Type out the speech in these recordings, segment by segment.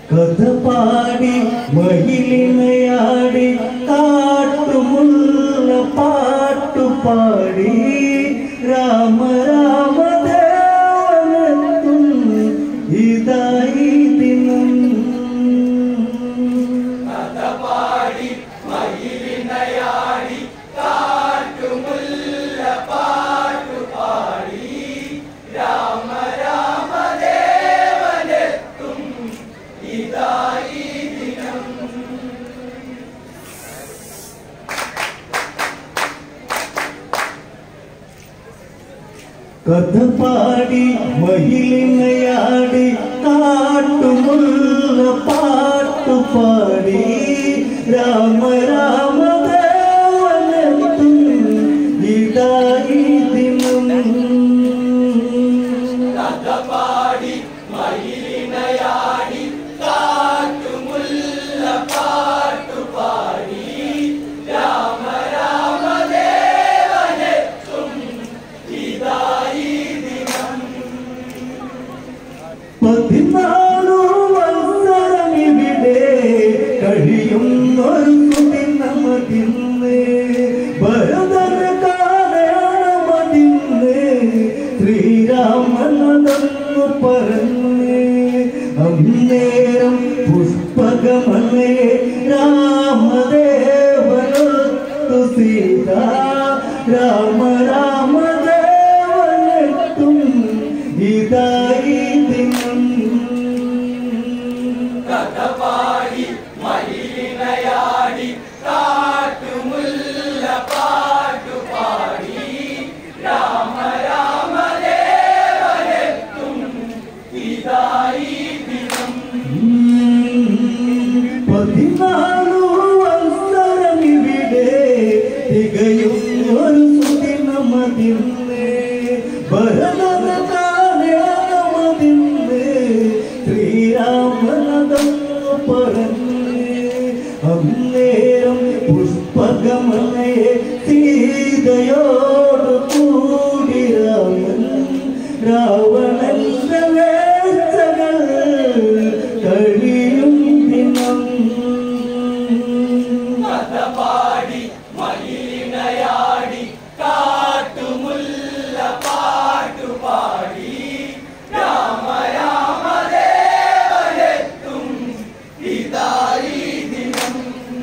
കഥ പാടി മയിലിനയാടി കാട്ടുമുള്ള പാട്ടുപാടി രാമ രാമ ദേവനെത്തും ഇതായി ദിനം. കഥ പാടി മയിലിനയാടി കാട്ടുമുല്ല പാട്ടുപാടി രാമ രാമ ദേവനെത്തും ഇതായി ദിനം. കഥ പാടി മയിലിനയാടി കാട്ടുമുള്ള പാട്ടുപാടി രാമ രാമ ദേവനെത്തും ഇതായി ദിനം. കഥ പാടി മയിലിനയാടി കാട്ടുമുല്ല പാട്ടുപാടി രാമ രാമ ദേവനെത്തും ഇതായി ദിനം. 14 വത്സരമിവിടെ കഴിയുന്നൊരു ദിനമതിന്ന് ഭരതന കാലമതിന്ന് ശ്രീരാമനതെന്നു പറഞ്ഞ് അന്നേരം പുഷ്പകമലേ രാമദേവനൊത്തു സീത രാമ രാമ ദേവനെത്തും ഇതായി ദിനം. കഥ പാടി മയിലിനയാടി കാട്ടുമുല്ല പാട്ടുപാടി രാമ രാമ ദേവനെത്തും ഇതായി ദിനം. 14 വത്സരമിവിടെ തികയുന്നൊരു സുദിനമതിന്ന് ഭരതന കാലമതിന്ന് ശ്രീരാമനതെന്നു പറഞ്ഞ് അന്നേരം പുഷ്പകമലയെ സീതയോട് കൂടി രാമൻ രാവണന്റെ വേഴ്ചകൾ കഴിയും ദിനം. കഥ പാടി മയിലിനയാടി കാട്ടുമുല്ല പാട്ടുപാടി രാമ രാമ ദേവനെത്തും ഇതായി ദിനം.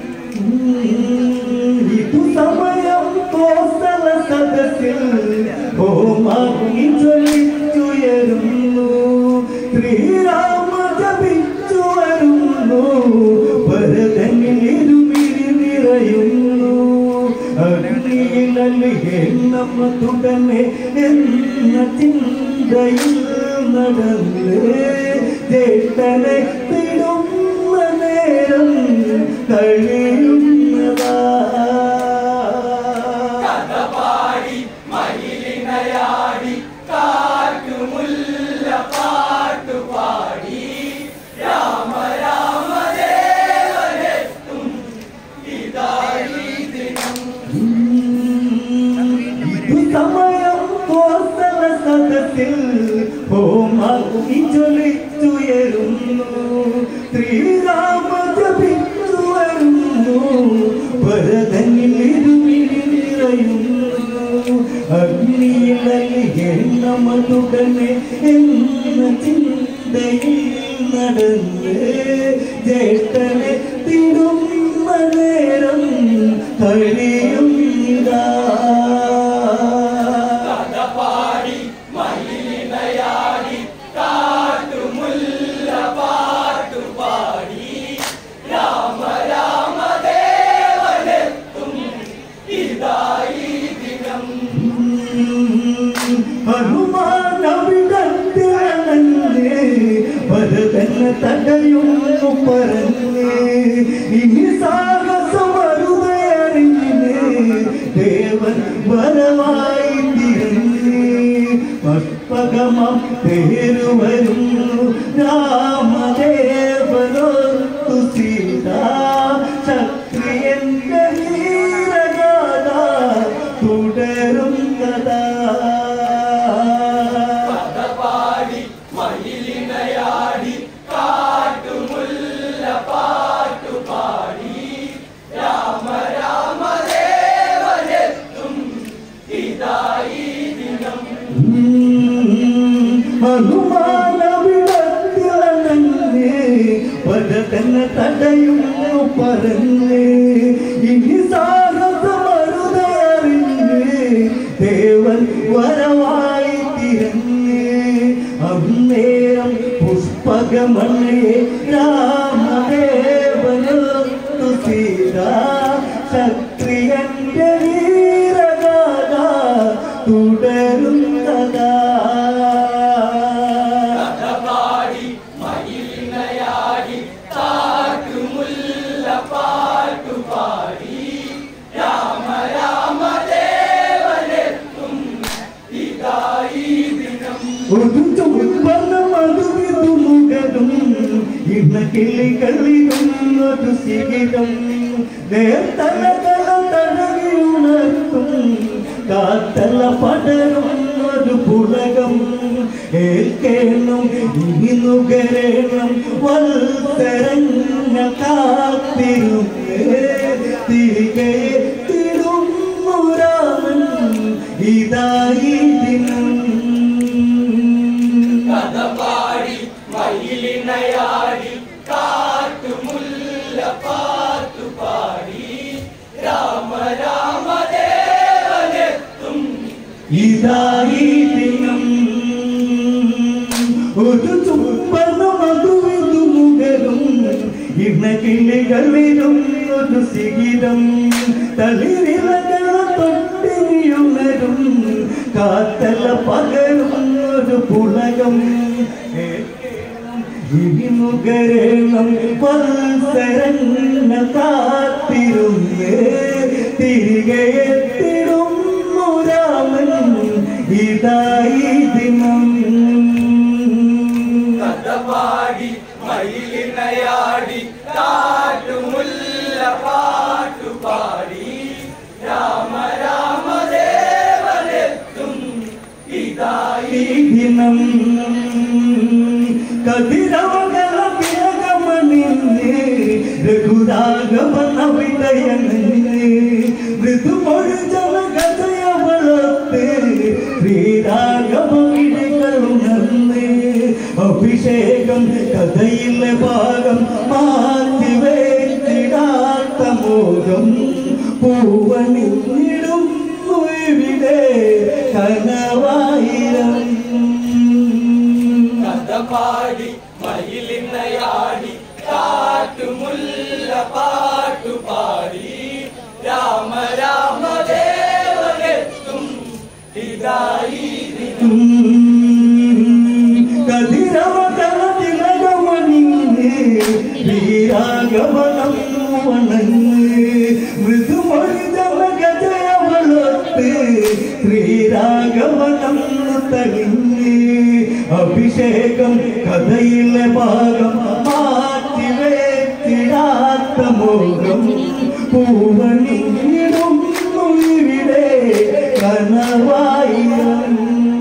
ഇതു സമയം കോസല സദസ്സിൽ ഹോമാഗ്നി ജ്വലിച്ചുയരുന്നു ശ്രീരാമ ജപിച്ചു വരുന്നു ഭരതനിൽ ഇരുമിഴി നിറയുന്നു അഗ്നിയിലലികെ നമ്മ തുടനെ എന്ന ചിന്തയിൽ നടന്ന് ചേട്ടനെ തിടുന്ന നേരം കഴിയുന്നതാ. കഥ പാടി മയിലിനയാടി കാട്ടുമുല്ല പാട്ടുപാടി രാമ രാമ ദേവനെത്തും ഇതായി ദിനം. ഇതു സമയം കോസല സദസ്സിൽ ഹോമാഗ്നി ജ്വലിച്ചുയരുന്നു ശ്രീരാമ ജപിച്ചു വരുന്നു ഭരതനിൽ ഇരുമിഴി നിറയുന്നു അഗ്നിയിലലികെ നമ്മതുടനെ എന്ന ചിന്തയിൽ നടന്ന് ജ്യേഷ്ഠനെ തിടുന്ന നേരം കഴിയുന്നിതാ. കഥ പാടി മയിലിനയാടി കാട്ടുമുല്ല പാട്ടുപാടി രാമ രാമ ദേവനെത്തും ഇതായി ദിനം. ഹനുമാനവിടത്തിലണഞ്ഞ് ഭരതനെ തടയുന്നു പറഞ്ഞ് ഇനി സാഹസമരുതയറിഞ്ഞ് ദേവൻ വരവായി തിരിഞ്ഞ് പുഷ്പകമം പേരുവരുന്നു രാമദേവനൊത്തു സീത ക്ഷത്രിയന്റെ വീരഗാഥ തുടരും കഥ. കഥ പാടി മയിലിനയാടി കാട്ടുമുല്ല തന്നെ തടയുന്നു പറഞ്ഞ് ഇനി സാഹസമരുതറിഞ്ഞ് ദേവൻ വരവായി തിരഞ്ഞ് അന്നേരം പുഷ്പകമണയെ രാമദേവനൊത്തു സീതാ ക്ഷത്രിയന്റെ വീരഗാഥ തുടരും കഥാ കിളികളിലും ഒരു ശിഖിരം നേർത്തലകള തടകിയുണർത്തും കാത്തല പടരും ഒരു പുളകം ഏൽക്കേണം ഇനി നുകരണം വത്സരങ്ങൾ കാത്തിരും തിരികെ തിരുന്നു രാമൻ ഇതായി ദിനം കഥപാടി മയിലിനയാടി കാട്ടുമുല്ല പാട്ടുപാടി രാമ രാമദേവനെത്തും ഇതായി ദിനം ഒരു ചുപ്പന മധുവിതു മുകരും ഇണകിളികളിലും ഒരു ശിഖിരം തളിരിലകള തൊട്ടിയുണരും കാത്തല പകരും ഒരു പുളകം ഇനിമുകരണം വത്സരങ്ങൾ കാത്തിരുന്ന് തിരികെ എത്തിടുന്നു രാമൻ ഇതായി ദിനം കഥപാടി മയിലിനയാടി കാട്ടുമുല്ല പാട്ടുപാടി രാമ രാമദേവനെത്തും ഇതായി ദിനം കതിരവകള തിലകമണിന്ന് രഘുരാഘവന വിടയന്ന് മൃദുമൊഴി ജനഗതയവളത്ത് ശ്രീരാഘവമിടികളുണർന്ന് അഭിഷേകം കഥയിലെ ഭാഗം മാറ്റിവേറ്റിടാത്ത മോഹം പൂവണിടും ഇവിടെ കനവായിരം കഥപാടി മയിലിനയാടി കാട്ടുമുല്ല പാട്ടുപാടി രാമ രാമദേവനെത്തും ഇതായി ദിനം കതിരവകള തിലകമണിന്ന് ശ്രീരാഘവനം വണങ്ങ് മൃദുമൊഴി ജനഗജയവളത്ത് ശ്രീരാഘവനം തളിഞ്ഞ് അഭിഷേകം കഥയിലെ ഭാഗം മാറ്റിവേറ്റിടാത്ത മോഹം പൂവണിടും ഇവിടെ കനവായിരം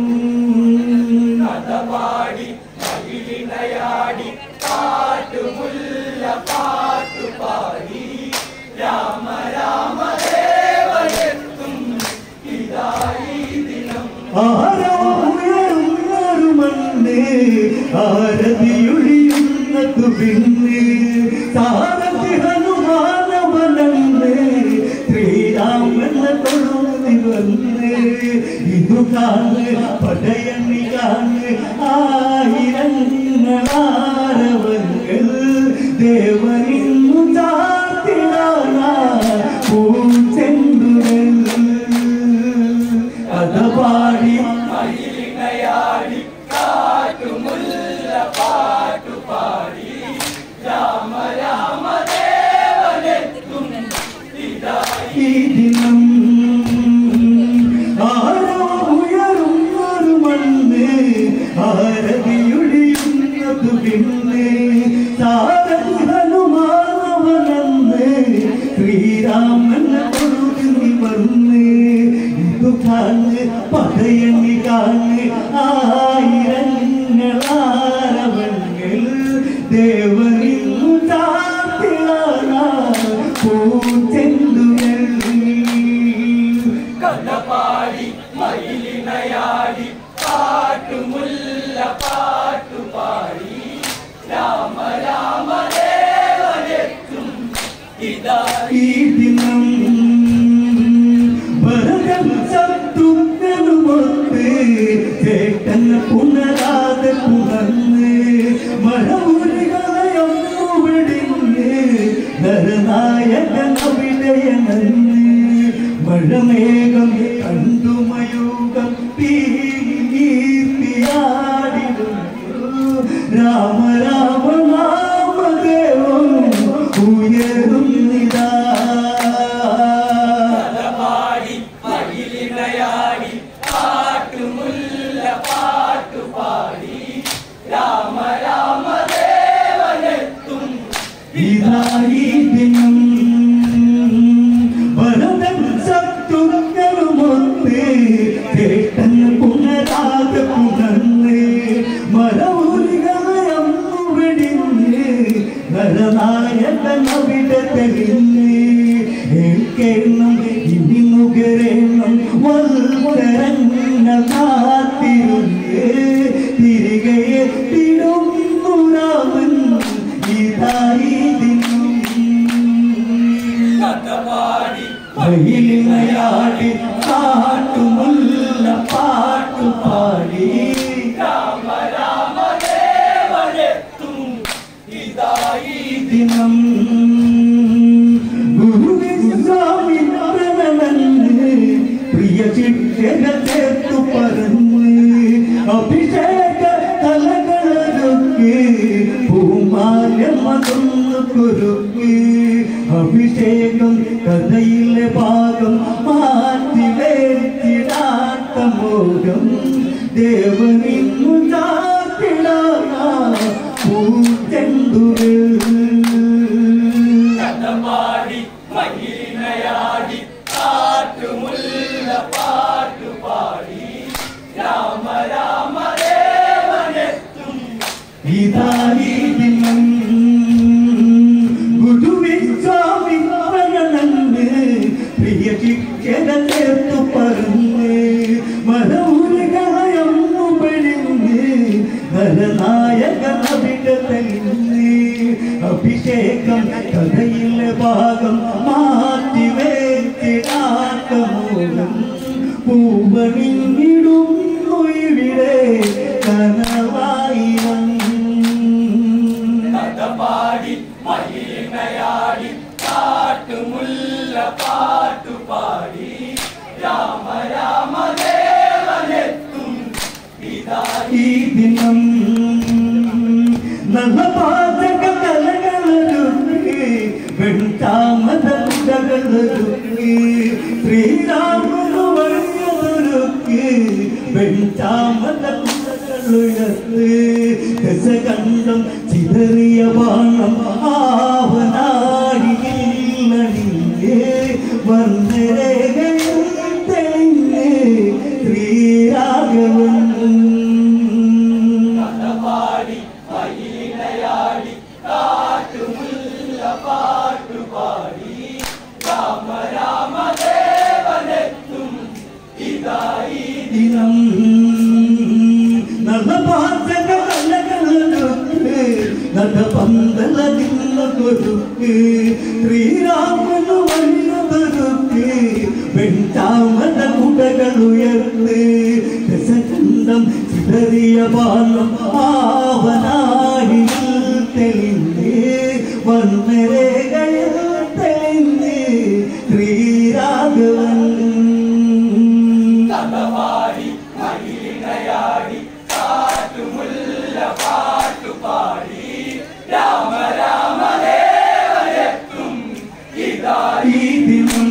കഥപാടി മയിലിനയാടി കാട്ടുമുല്ല പാട്ടുപാടി രാമ രാമദേവനെത്തും ഇതായി ദിനം ആരതിയൊഴിയുന്നത് പിന്നെ സാരഥി ഹനുമാനവനന്ന് ശ്രീരാമന തൊഴുതി വന്ന് ഇതു കാണ് പടയണി കാണ് ആയിരങ്ങളാരവങ്ങൾ ദേവനിന്നു ചാത്തിടാന പൂച്ചെണ്ടുകൾ കഥപാടി മയിലിനയാടി കാട്ടുമുല്ല പാട്ടുപാടി രാമ രാമദേവനെത്തും ഇതായി ദിനം ആരോ ഉയരുന്നൊരു മണ്ണ് ആരതിയൊഴിയുന്നത് പിന്നെ സാരഥി ഹനുമാനവനന്ന് ശ്രീരാമന തൊഴുതി വന്ന് ഇതു കാണ് പടയണി കാണ് ആയിരങ്ങളാരവങ്ങൾ ദേവനിന്നു ചാത്തിളാന പൂച്ചെണ്ടുകൾ കഥപാടി മയിലിനയാടി കാട്ടുമുല്ല പാട്ടുപാടി രാമ രാമദേവ ഇതായി ദിനം ഭരതൻ ശത്രുക്കളുമൊത്ത് കേട്ടൻ പുനരാതെ പുണർന്ന് മരവുലികളയന്നു വെടിഞ്ഞ് നരനായകൻ അവിടെ തെളിഞ്ഞ് കേൾക്കണം ഇനി നുകരണം വൽക്കരങ്ങൾ കാത്തിരുന്ന് തിരികെ എത്തിടുന്നു രാമൻ ഇതായി ദിനം മയിലിനയാടി കാട്ടുമുല്ല പാട്ടുപാടി രാമ രാമ ദേവനെത്തും ഇതായി ദിനം ഗുരുവിസ്വാമിനവനന്ന് പ്രിയ ശിക്ഷകൾ ചേർത്തു പറഞ്ഞ് അഭിഷേക തലകളൊരുക്കി പൂമാലം അതൊന്നു കുരുക്കി അഭിഷേകം കഥയിലെ ഭാഗം മാറ്റി വേറ്റിടാത്ത മോഹം ദേവനിന്നു ചാത്തിടാന പൂച്ചെണ്ടുകൾ കഥപാടി മയിലിനയാടി കാട്ടുമുല്ല പാട്ടുപാടി രാമ രാമ ദേവനെത്തും ഇതായി ദിനം ഗുരുവിസ്വാമിനവനന്ന് പ്രിയ ശിക്ഷകൾ ചേർത്തു പറഞ്ഞ് മരമുരുകയന്നു പെഴിഞ്ഞ് നരനായകൻ അവിടെ തെളിഞ്ഞ് അഭിഷേകം കഥയിലെ ഭാഗം മാറ്റി വേറ്റിടാത്ത മോഹം പൂവണിഞ്ഞിടുന്നു ഇവിടെ കനവായിരം കഥപാടി മയിലിനയാടി കാട്ടുമുല്ല പാട്ടുപാടി രാമ രാമ ദേവനെത്തും ഇതായി ഈ ദിനം നല്ല പാചക കലകളൊരുക്കി വെൺതാമത കുടകളൊരുക്കി ശ്രീരാമനു വഴിയൊരുക്കി വെൺതാമത കുടകളുയർത്ത് ദശകണ്ഠം ചിതറിയ ബാണം ആവനാഴിയിൽ അണിഞ്ഞ് വർണ്ണരേഖയിൽ തെളിഞ്ഞ് ശ്രീരാഘവൻ കഥപാടി മയിലിനയാടി കാട്ടുമുല്ല പാട്ടുപാടി രാമ രാമ ദേവനെത്തും ഇതായി ദിനം നല്ല പാചക കലകളൊരുക്ക് നല്ല പന്തലതിന്ന കൊരുക്ക് ശ്രീരാമനു വഴിയൊരുക്ക് വെൺതാമത കുടകളുയർത്ത് ദശകണ്ഠം ചിതറിയ ബാലം ആവനാഴിയിൽ തെളിഞ്ഞ് വർണ്ണരേഖയിൽ തെളിഞ്ഞ് ശ്രീരാഘവൻ കഥപാടി മയിലിനയാടി കാട്ടുമുല്ല പാട്ടുപാടി രാമ രാമ ദേവനെത്തും ഇതായി ഈ ദിനം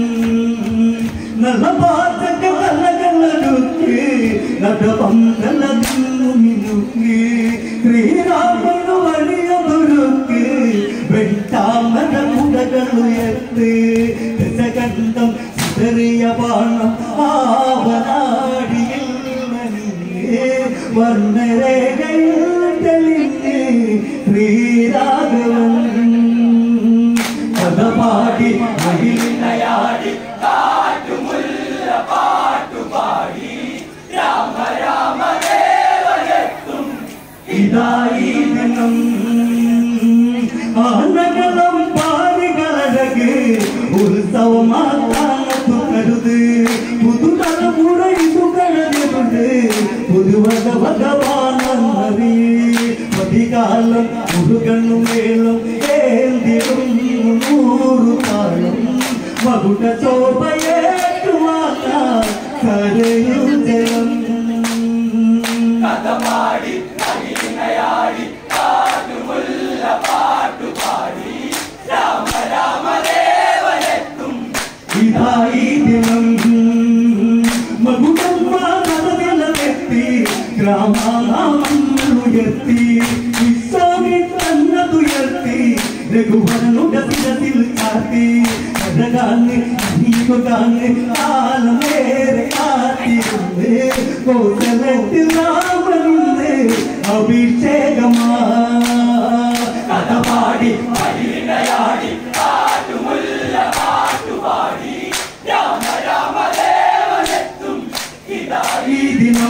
നല്ല പാചക കലകളൊരുക്കി നല്ല പന്തലതിന്നു മിനുക്കി ശ്രീരാമനു വഴിയൊരുക്കി വെൺതാമര കുടകളുയർത്ത് ദശകണ്ഠം ചിതറിയ ബാണം ആവനാഴിയിൽ നനിഞ്ഞ് വർണ്ണരേഖയിൽ തെളിഞ്ഞ് ശ്രീരാഘവൻ കഥപാടി മയിലിനയാടി കാട്ടുമുല്ല പാട്ടുപാടി രാമ രാമ ദേവനെത്തും ഇതായി ദിനം ആനകളം പാടികളഴക് ഉത്സവമാക്കാനത്തു കരുത് പുതുതലമുറ ഇതു കഴഞ്ഞിട്ടുണ്ട് പുതുവക ഭഗവാനറി പതികാലം മുരുകണ്ണു മേളം ഏന്തിടും 100 കാലം മകുട ശോഭയേറ്റുവാൻ കരയു ജലം കഥപാടി മയിലിനയാടി കാട്ടുമുല്ല പാട്ടുപാടി രാമ രാമ ദേവനെത്തും ഇതായി ദിനം മകുടമ്മ കഥകളെത്തി ഗ്രാമാനാമങ്ങളുയർത്തി വിശ്വാമി തന്നതുയർത്തി രഘുവരനുടെ ശിരസിൽ ചാർത്തി അഴകാന്ന് നീകുകാന്ന് കാലമേറെ കാത്തിരുന്ന് കോസലത്തിൽ രാമനിന്ന് അഭിഷേകമാ കഥ പാടി മയിലിനയാടി കാട്ടുമുല്ല പാട്ടുപാടി രാമ രാമദേവനെത്തും ഈ ദിനം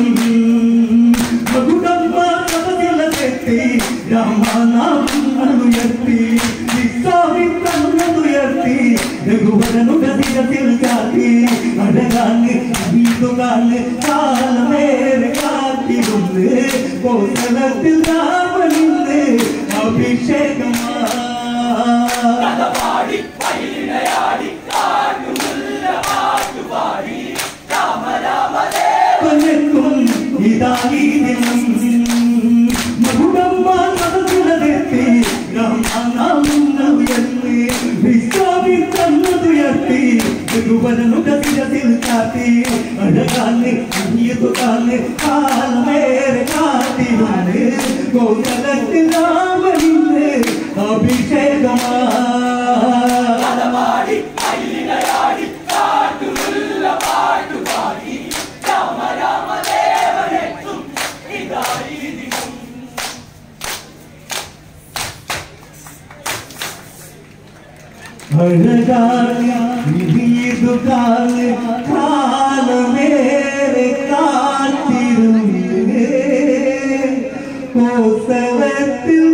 മകുടമ്പത്തി രാമനാമനുയർത്തി വിശ്വാമിത്രനുയർത്തി രഘുവരനുടെ ശിരസിൽ ചാർത്തി അഴകാന്ന് നീതുകാന്ന് കാലമേറെ കാത്തിരുന്ന് കോസലത്തിൽ രാമനിന്ന് അഭിഷേകമാ കഥ പാടി മയിലിനയാടി കാട്ടുമുല്ല പാട്ടുപാടി രാമ രാമദേവനെത്തും ഇതായി ദിനം മകുടമ്മാൻ മതത്തിലെത്തി രാമനാമനുയർത്തി വിശ്വാമിത്രനുയർത്തി രഘുവരനുടെ ശിരസിൽ ചാർത്തി അഴകാന്ന് നീതുകാന്ന് കാലമേറെ കാത്തിരുന്ന് കോസലത്തിൽ രാമനിന്ന് അഭിഷേകമാ കഥ പാടി മയിലിനയാടി കാട്ടുമുല്ല പാട്ടുപാടി രാമ രാമദേവനെത്തും ഇതായി ദിനം അഴകാണ് കാലമേറെ കാത്തിരുന്ന് കോസലത്തിൽ